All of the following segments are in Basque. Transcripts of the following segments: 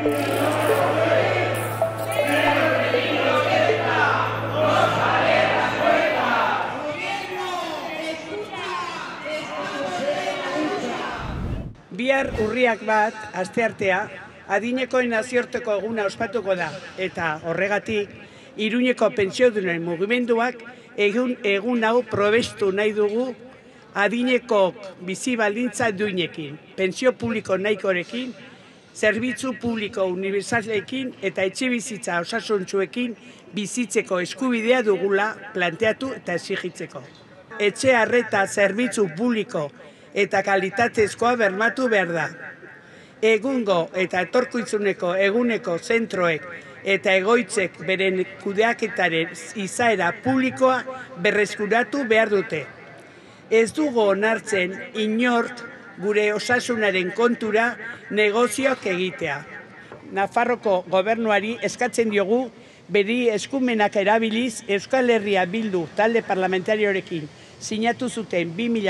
Bihar urriak 1, asteartea, adinekoen nazioarteko eguna ospatuko da, eta horregatik, Iruñeko pentsiodunen mugimenduak egun hau probestu nahi dugu adinekok bizi baldintza duinekin, pentsio publiko nahikorekin, zerbitzu publiko unibertsalekin eta etxebizitza osasuntsuekin bizitzeko eskubidea dugula planteatu eta exigitzeko. Etxe arreta zerbitzu publiko eta kalitatezkoa bermatu behar da. Egungo eta etorkizuneko eguneko zentroek eta egoitzek beren kudeaketaren izaera publikoa berreskuratu behar dute. Ez dugu onartzen inork gure osasunaren kontura negozioak egitea. Nafarroko gobernuari eskatzen diogu bere eskumenak erabiliz Euskal Herria Bildu talde parlamentariorekin sinatu zuten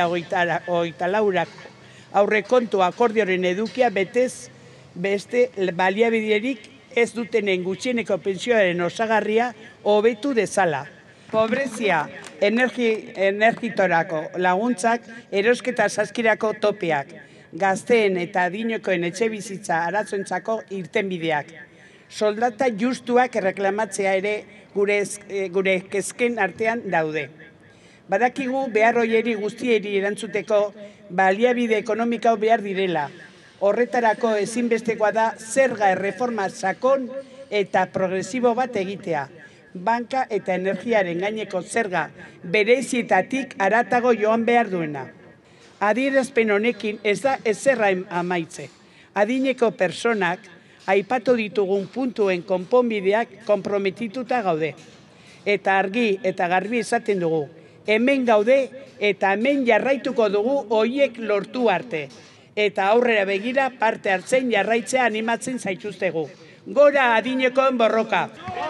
2024 aurrekontu akordioaren edukia betez beste baliabiderik ez dutenen gutxieneko pentsioaren osagarria hobetu dezala. Pobrezia energitorako laguntzak, erosketa saskirako topeak, gazteen eta adinekoen etxebizitza arazoentzako irtenbideak. Soldata justuak erreklamatzea ere gure kezken artean daude. Badakigu behar hoieri guztieri erantzuteko baliabide ekonomiko behar direla. Horretarako ezinbestekoa da zerga erreforma sakon eta progresibo bat egitea. Banka eta energiaren gaineko zerga berezietatik haratago joan behar duena. Adierazpen honekin ez da ezerra amaitze. Adineko personak aipatu ditugun puntuen konponbideak konprometituta gaude. Eta argi eta garbi esaten dugu. Hemen gaude eta hemen jarraituko dugu horiek lortu arte. Eta aurrera begira parte hartzen jarraitzea animatzen zaituztegu. Gora adinekoen borroka!